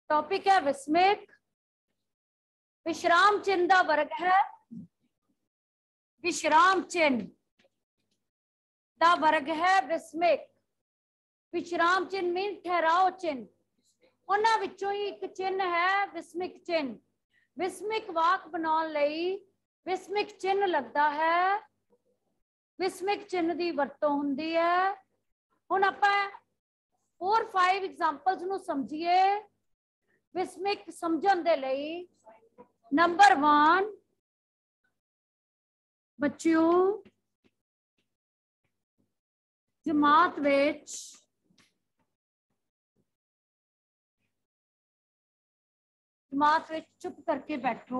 Topic है विस्मिक। विश्राम चिन्ह का वर्ग है विश्राम चिन्ह का वर्ग है विस्मिक। विश्राम चिन्ह मीन ठहराओ चिन्ह। उन्हां विचों ही एक चिन्ह है विस्मिक चिन्ह। विस्मिक वाक बनाने लई विस्मिक चिन्ह लगता है। विस्मिक चिन्ह की वरतों हुंदी है। हुण आपां 4-5 एग्जांपल्स नूं समझिए विस्मिक समझण दे लई। नंबर 1 बच्चों जमात विच चुप करके बैठो।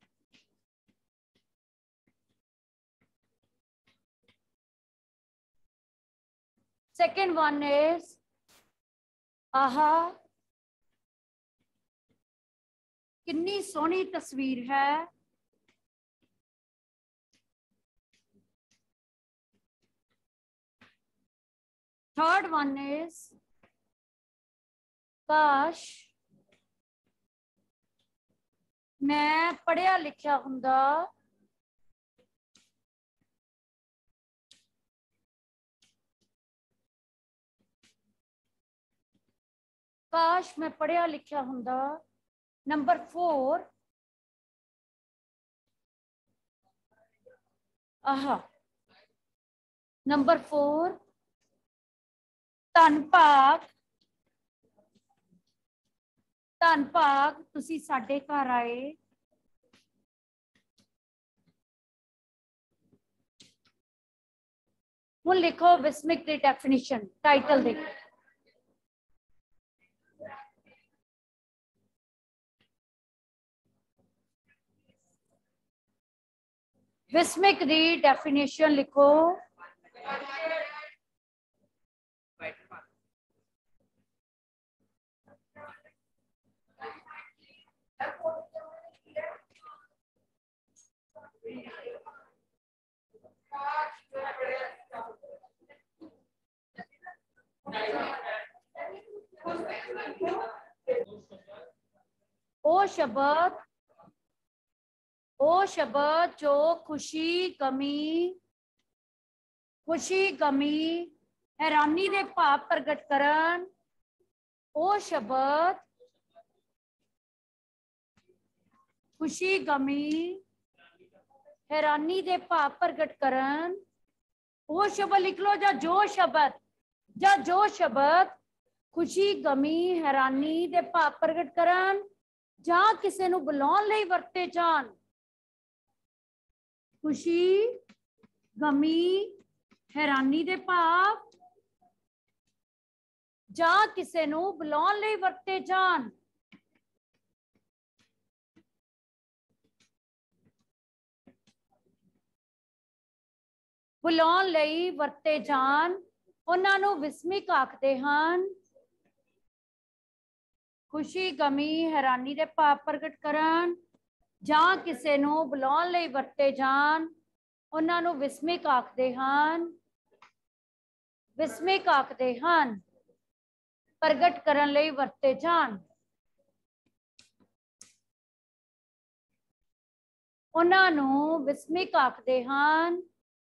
सेकेंड वन इज आहा कितनी सोहनी तस्वीर है। थर्ड वन इज काश मैं पढ़िया लिखिया हुंदा। काश मैं पढ़िया लिखिया हुंदा। नंबर 4 आहा नंबर 4 धन भाग तुसी साडे घर आए। हुण लिखो विस्मिक दी डेफिनेशन टाइटल देखो। विस्मिक दी डेफिनेशन लिखो। ओ शब्द जो खुशी गमी हैरानी दे भाव प्रगट करन। ओ शब्द खुशी गमी हैरानी दे भाव प्रगट करन। वो शब्द लिख लो जा जो शब्द खुशी गमी हैरानी दे भाव प्रगट करन जां किसी नूं बुलाउण लई वरते जाण। खुशी गमी हैरानी दे भाव जां किसी नूं बुलाउण लई वरते जाण। बुलाउण लई वरते जाण उन्हां नूं विस्मिक आखदे हन। खुशी गमी हैरानी दे भाव प्रगट करन जां किसी नूं बुलाउण लई वरते जाण उन्हां नूं विस्मिक आखदे हन। विस्मिक आखदे हन प्रगट करन लई वरते जाण। उन्हां नूं विस्मिक आखदे हन।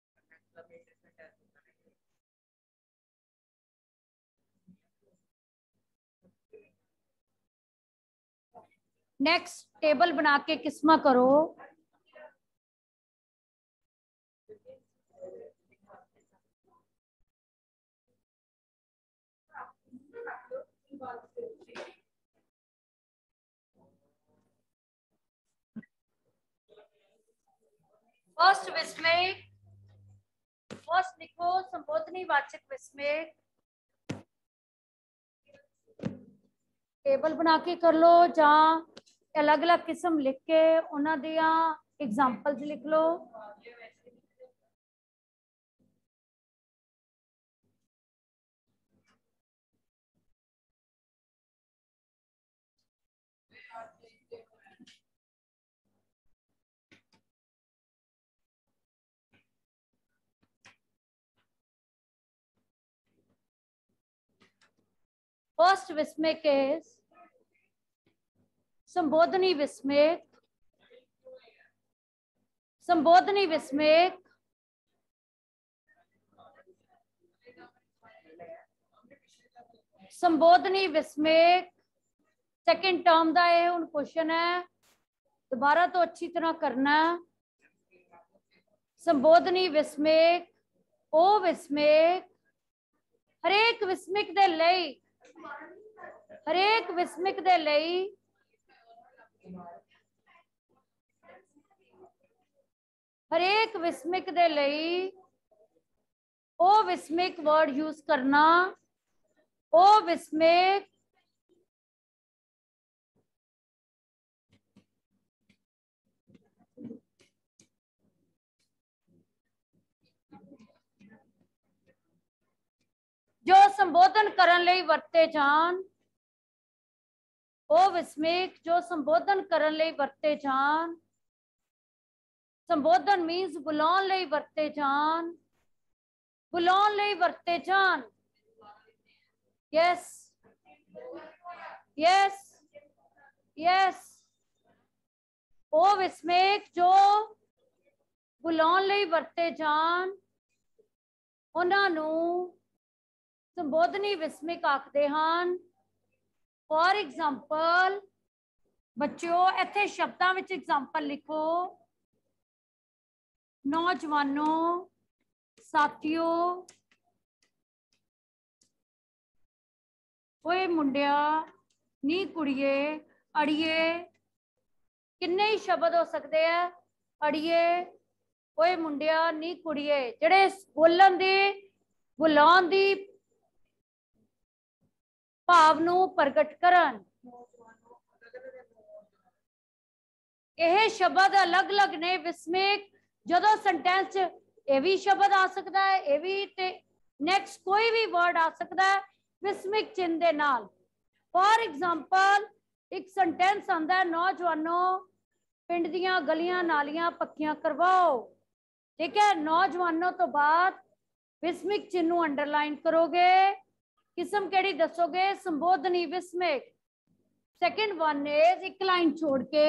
नेक्स्ट टेबल बना के किस्मा करो। फर्स्ट विस्मिक फर्स्ट लिखो संबोधनी वाचक विस्मिक। टेबल बना के कर लो जा अलग अलग किस्म लिख के उन्हां दियां एग्जांपल्स लिख लो। फर्स्ट विस्मिक इज संबोधनी विस्मेक, संबोधनी विस्मेक, संबोधनी विस्मेक सेकंड टर्म का यह हुण क्वेश्चन है, दोबारा तो अच्छी तरह करना। संबोधनी विस्मेक, ओ विस्मेक, हरेक विस्मिक दे लई, हरेक विस्मिक दे लई हरेक विस्मिक दे लई ओ विस्मिक वर्ड यूज करना। ओ विस्मिक जो संबोधन करन लई वरते जान, ओ विस्मिक जो संबोधन करन लई वरते जान। संबोधन मीन्स बुलाउण लई वरते जान, बुलाउण लई वरते जान। यस यस यस, ओ विस्मिक जो बुलाउण लई वरते जान, उन्हां नूं संबोधनी विस्मिक आखदे हन। फॉर एग्जाम्पल बच्चों इत्थे शब्दां विच एग्जाम्पल लिखो। नौजवानों, साथियों, ओए मुंडिया, नी कुड़िए, अड़िए, किन्ने ही शब्द हो सकते हैं। अड़िए, ओए मुंडिया, नी कुड़िए, जिहड़े बोलन दी बुलाउण दी भाव नूं प्रगट करन। यह शब्द अलग अलग ने। विस्मिक जदों सेंटेंस ये भी शब्द आ सकता है, ये भी ते नेक्स्ट कोई भी वर्ड आ सकता है विस्मिक चिन्ह दे नाल। फॉर एग्जाम्पल एक सेंटेंस आंदा है, नौजवानों पिंड दियां गलियां नालियां पक्कियां करवाओ। ठीक है, नौजवानों तो बाद विस्मिक चिन्ह नूं अंडरलाइन करोगे, किस्म केड़ी दसोगे, संबोधनी विस्मिक। सेकंड वन इज एक लाइन छोड़ के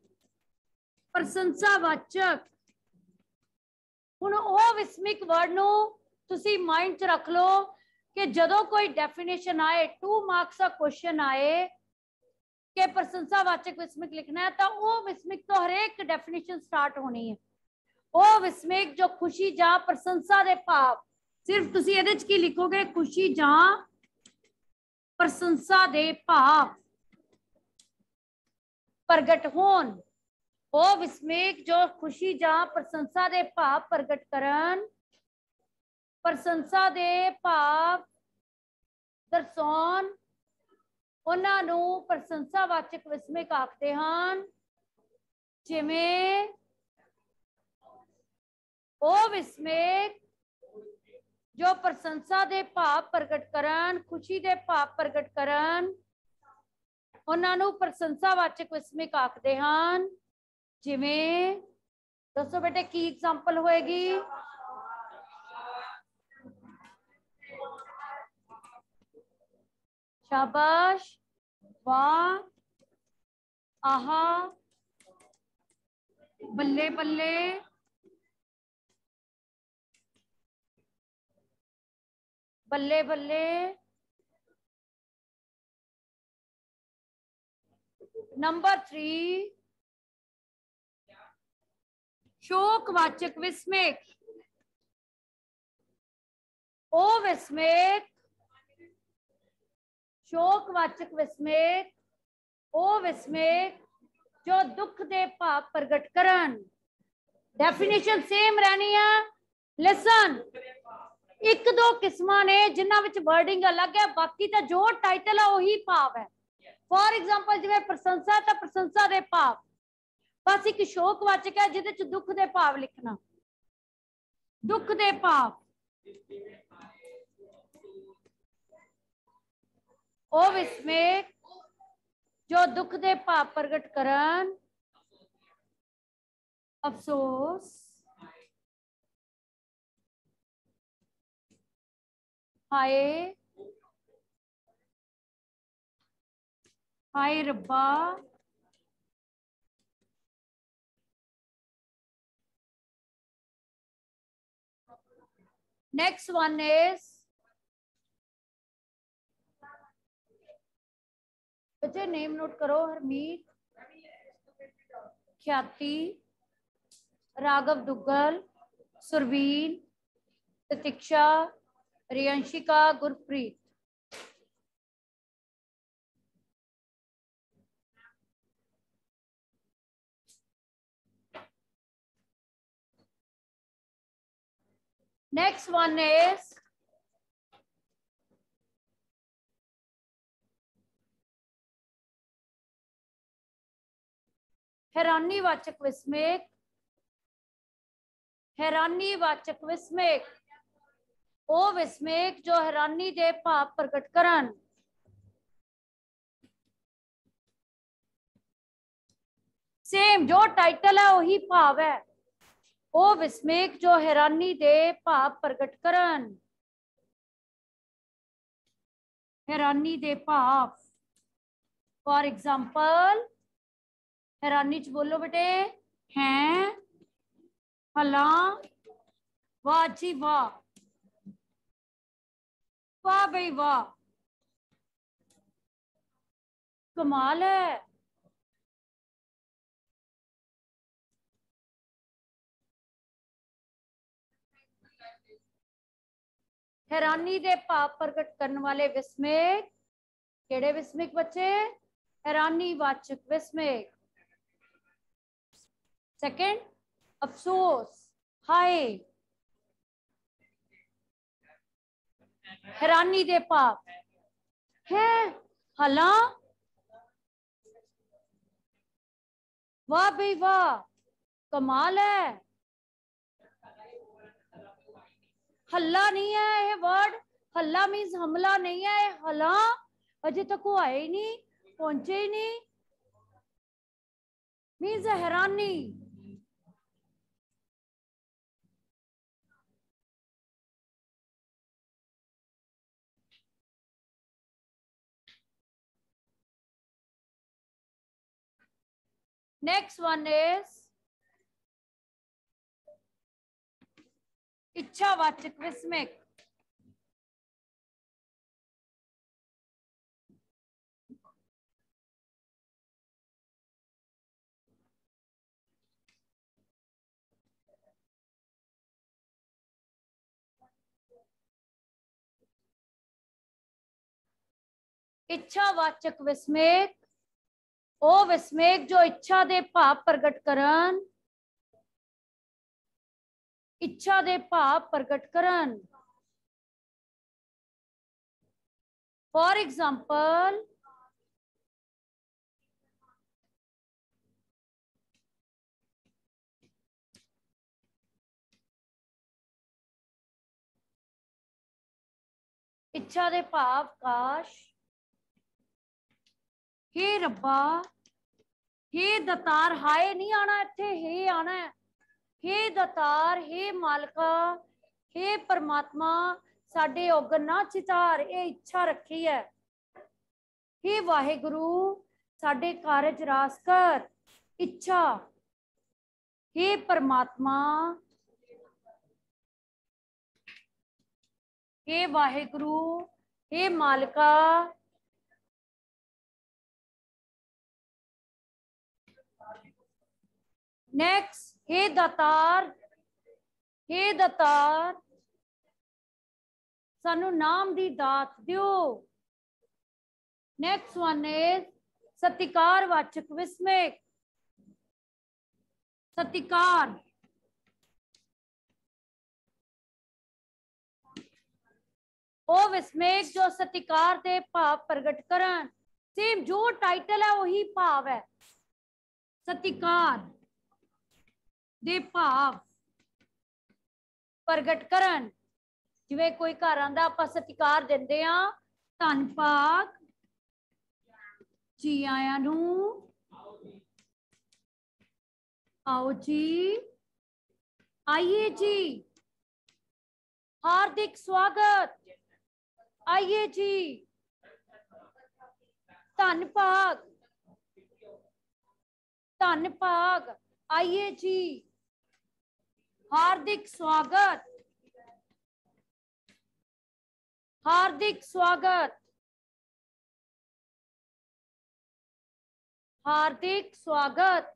प्रशंसावाचक। हुण ओ विस्मिक वर्ड नूं तुसी माइंड च रख लो कि जदों कोई डेफिनेशन आए, 2 मार्क्स का क्वेश्चन आए कि प्रशंसावाचक विस्मिक लिखना है, तो वो विस्मिक तो हर एक डेफिनेशन स्टार्ट होनी है। वो विस्मिक जो खुशी जां प्रशंसा दे भाव, सिर्फ तुसी इहदे च की लिखोगे, खुशी जां प्रशंसा दे भाव प्रगट होण। ओ विस्मिक जो खुशी जां प्रशंसा दे भाव प्रगट करन, प्रशंसा दे भाव दर्शाउण, उन्हां नूं प्रशंसावाचक विस्मिक आखदे हन। जिवें ओ विस्मिक जो प्रशंसा दे भाव प्रगट करन, खुशी दे भाव प्रगट करन, उन्हां नूं प्रशंसावाचक विस्मिक आखदे हन। जिवें दसो बेटे की एग्जाम्पल होएगी। शाबाश, वाह, आहा, बल्ले बल्ले, बल्ले बल्ले। नंबर 3 शोकवाचक विस्मिक। ओ विस्मिक शोकवाचक विस्मिक, ओ विस्मिक जो दुख दे भाव प्रगट करन। डेफिनेशन सेम रहनी है। लिसन, एक दो किस्मां ने जिन्हां विच वर्डिंग अलग है, बाकी तो जो टाइटल है वही भाव है। फॉर एग्जाम्पल जिवें प्रशंसा तो प्रशंसा दे भाव, बस एक शोकवाचक है जिहदे च दुख दे भाव लिखना। दुख दे भाव, ओ विस्मिक जो दुख दे भाव प्रगट करन। अफसोस, हाय, हाय रब्बा, नेक्स्ट वन इज, बच्चे नेम नोट करो, Harmeet, Khyati, Raghav Duggal, Surveen, Prateeksha, Riyanshika, Gurpreet. Next one is हैरानीवाचक विस्मेक। हैरानीवाचक विस्मेक ਉਹ ਵਿਸਮੇਕ ਜੋ ਹੈਰਾਨੀ ਦੇ ਭਾਵ ਪ੍ਰਗਟ ਕਰਨ। सेम जो टाइटल है वही भाव है। ਉਹ ਵਿਸਮੇਕ जो हैरानी ਦੇ ਭਾਵ ਪ੍ਰਗਟ ਕਰਨ। हैरानी ਦੇ ਭਾਵ, फॉर एग्जाम्पल हैरानी च बोलो बेटे, हैं, भला, वाह जी वाह, वाह भाई वाह, कमाल है। हैरानी दे भाव प्रगट करने वाले विस्मेक, केड़े विस्मेक बच्चे? हैरानीवाचक विस्मेक। सेकंड, अफसोस, हाय। हैरानी दे भाव है, हला, वाह भाई वाह, कमाल है। हल्ला नहीं है ये वर्ड, हल्ला मीन्स हमला नहीं है, हला अजे तक वो आए ही नहीं, पहुंचे ही नहीं, मीन्स हैरानी। नेक्स्ट वन इज इच्छावाचक विस्मेक। इच्छावाचक विस्मेक ਉਹ ਵਿਸਮੇਕ जो इच्छा ਦੇ ਭਾਵ ਪ੍ਰਗਟ ਕਰਨ। इच्छा ਦੇ ਭਾਵ ਪ੍ਰਗਟ ਕਰਨ। फॉर एग्जाम्पल इच्छा दे भाव काश, हे रब्बा, हे दतार, हाय नहीं आना इत्थे, हे आना है। हे दतार, हे मालका, हे परमात्मा, साडे ओगन ना चितार, ये इच्छा रखी है। हे वाहेगुरु, साडे कारज रास कर, इच्छा। हे परमात्मा, हे वाहेगुरु, हे मालका, नेक्स्ट, हे दातार, हे दातार, सानू नाम दी दात दियो। नेक्स्ट वन इज सत्कार वाचक विस्मेक। सत्कार, ओ विस्मेक जो सत्कार दे भाव प्रगट करन। सेम जो टाइटल है वही भाव है। सत्कार दे भाव प्रगट करन। जिवें कोई घर आंदा आपां सत्कार दिंदे आ, धन भाग, जी आया नू, आओ जी, आइए जी, हार्दिक स्वागत, आइए जी, धन भाग, धन भाग, आइए जी, हार्दिक स्वागत। हार्दिक स्वागत, हार्दिक स्वागत।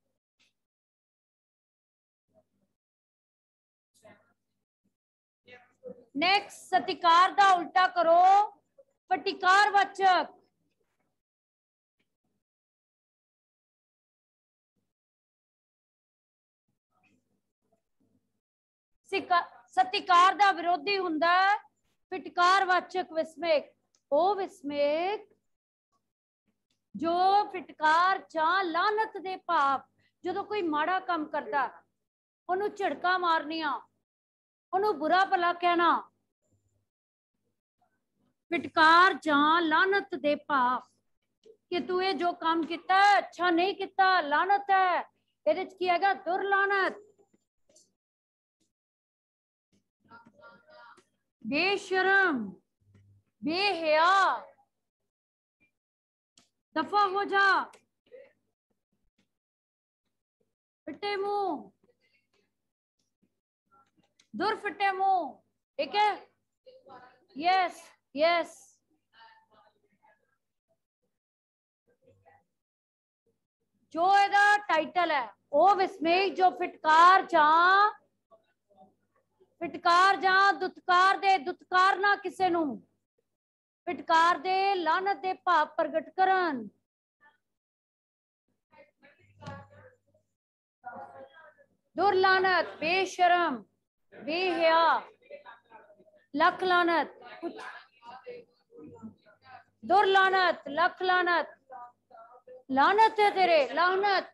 नेक्स्ट, सतिकार दा उल्टा करो, फटिकार वाचक। सतिकार दा विरोधी हुंदा फिटकार वाचक विस्मेक। ओ विस्मेक जो फिटकार जां लानत दे भाव, जो कोई माड़ा काम करता ओनू झड़का मारनिया, ओनू बुरा भला कहना। फिटकार जां लानत दे भाव कि तू ये जो काम किया अच्छा नहीं किया, लानत है। ये की है दुरलानत, बेशरम, बेहया, दफा हो जा, फिटे मुंह, दूर फिटे मुंह। ठीक है, यस यस। जो एदा टाइटल है ओ विस्मेक जो फिटकार जां दुत्कार दे, दुत्कार ना किसे नू, फिटकार दे लानत दे भाव प्रगट करन। दुरलानत, बेशरम, बेहया, लख लानत, दुरलानत, लख लानत, लानत है तेरे, लानत।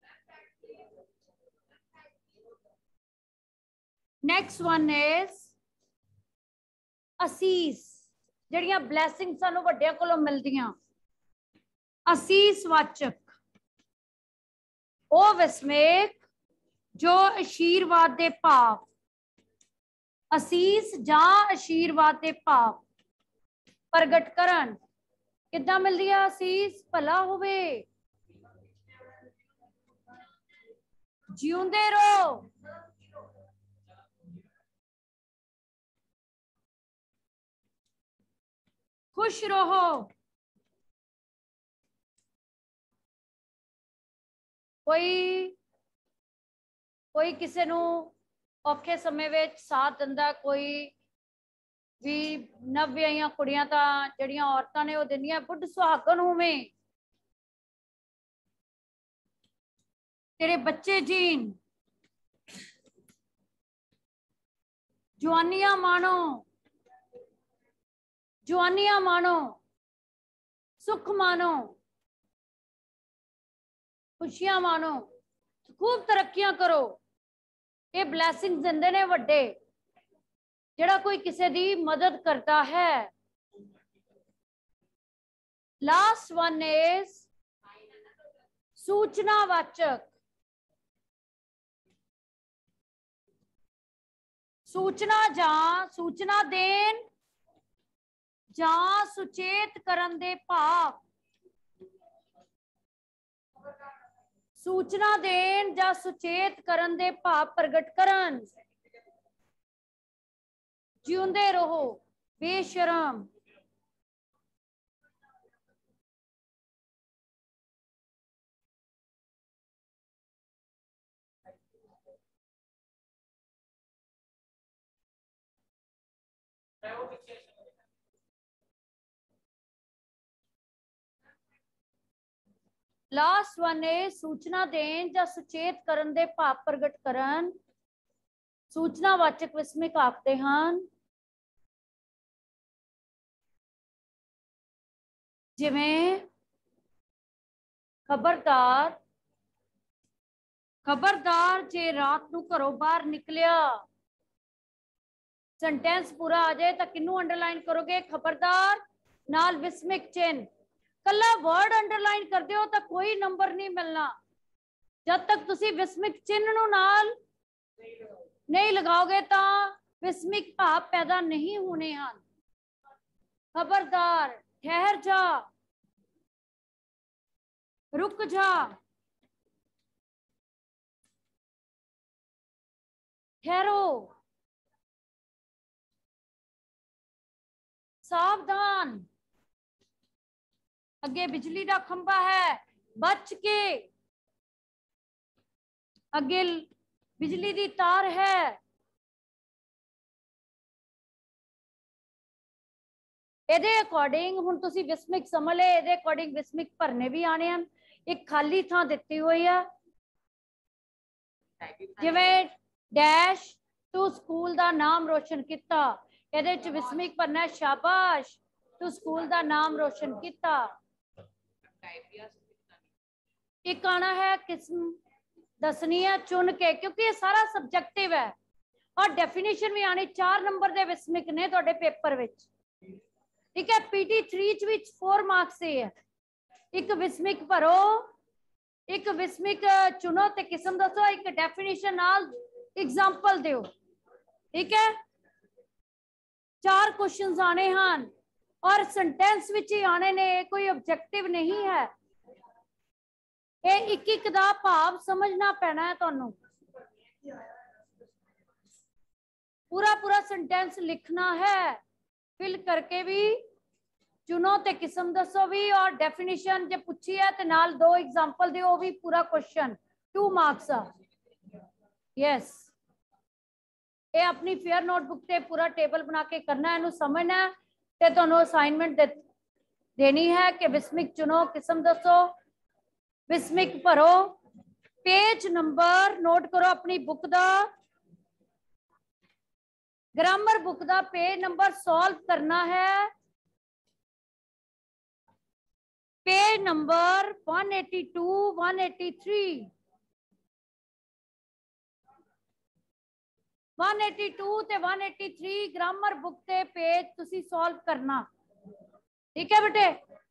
नेक्स्ट वन इज असीस, जड़ियां ब्लैसिंग सानू वड्डियां कोलों मिलदियां। असीस वाचक ओ विस्मेक जो आशीर्वाद दे भाव, असीस जां आशीर्वाद दे भाव प्रगट करन। किद्दां मिलदी है असीस? भला होवे, जिउंदे रहो, खुश रहो, कोई किसी नू औखे समय विच साथ दिंदा, कोई भी नव्वियां कुड़ियां तां जड़ियां औरतां ने वो दिंदियां बुढ़ सुहागन होवे, तेरे बच्चे जीन, जवानियां मानो, जवानियां मानो, सुख मानो, खुशियां मानो, खूब तरक्कियां करो। ये ब्लैसिंग दिंदे ने वड्डे, जेड़ा कोई किसी दी मदद करता है। लास्ट वन इज सूचनावाचक। सूचना जां सूचना देन जां सुचेत करन दे भाव, सूचना देन जां सुचेत करन दे भाव प्रगट करन। जिउंदे रहो, बेशरम, लास्ट वन है सूचना देन या सुचेत करन दे भाव प्रगट करन। सूचनावाचक विस्मिक आखते हैं जिवें खबरदार, खबरदार जे रात नू घरों बाहर निकलिया। सेंटेंस पूरा आ जाए तो किन्नू अंडरलाइन करोगे? खबरदार नाल विस्मिक चिन्ह। कला वर्ड अंडरलाइन कर दो तो कोई नंबर नहीं मिलना जब तक तुसी विस्मिक चिन्ह नू नाल नहीं लगाओगे तो विस्मिक भाव पैदा नहीं होने हैं। खबरदार, ठहर जा, रुक जा, ठहरो, सावधान, अगे बिजली का खंबा है, बच के, अगे बिजली की तार है। ਇਹਦੇ ਅਕੋਰਡਿੰਗ ਹੁਣ ਤੁਸੀਂ ਵਿਸਮਿਕ ਸਮਝ ਲੈ, ਇਹਦੇ ਅਕੋਰਡਿੰਗ ਵਿਸਮਿਕ ਭਰਨੇ ਵੀ ਆਣੇ ਹਨ। ਇੱਕ ਖਾਲੀ ਥਾਂ ਦਿੱਤੀ ਹੋਈ ਆ, ਜਿਵੇਂ ਡੈਸ਼ ਤੂੰ ਸਕੂਲ ਦਾ ਨਾਮ ਰੋਸ਼ਨ ਕੀਤਾ, ਇਹਦੇ ਵਿੱਚ ਵਿਸਮਿਕ ਭਰਨਾ, ਸ਼ਾਬਾਸ਼ ਤੂੰ ਸਕੂਲ ਦਾ ਨਾਮ ਰੋਸ਼ਨ ਕੀਤਾ। एक आना है किस्म दसनी है चुन के, क्योंकि ये सारा सब्जेक्टिव है। और डेफिनेशन भी आनी, 4 नंबर के विस्मिक ने तुहाडे पेपर विच, ठीक है। पीटी 3 विच 4 मार्क्स से है। एक विस्मिक भरो, एक विस्मिक चुनो ते किस्म दसो, एक डेफिनेशन नाल एग्जाम्पल दिओ, ठीक है। 4 क्वेश्चंस आने हैं और सेंटेंस विच ही आने ने, कोई ऑब्जेक्टिव नहीं है। एक एक दा भाव समझना पैना है तुहानू, पूरा पूरा सेंटेंस लिखना है, फिल करके भी चुनो ते किस्म दसो भी, और डेफिनेशन जे पूछी है तो नाल 2 एग्जांपल दिओ, भी पूरा क्वेश्चन 2 मार्क्स आ। यस, ये अपनी फेयर नोटबुक ते पूरा टेबल बना के करना है, इनू समझना है ते तुहानू असाइनमेंट देनी है कि विस्मिक चुनो, किस्म दसो, विस्मिक भरो। पेज नंबर नोट करो अपनी बुक दा, ग्रामर बुक दा पेज नंबर सॉल्व करना है, पेज नंबर 182 183 182 ते 183 ग्रामर बुक ते पेज तुसी सॉल्व करना, ठीक है बेटे।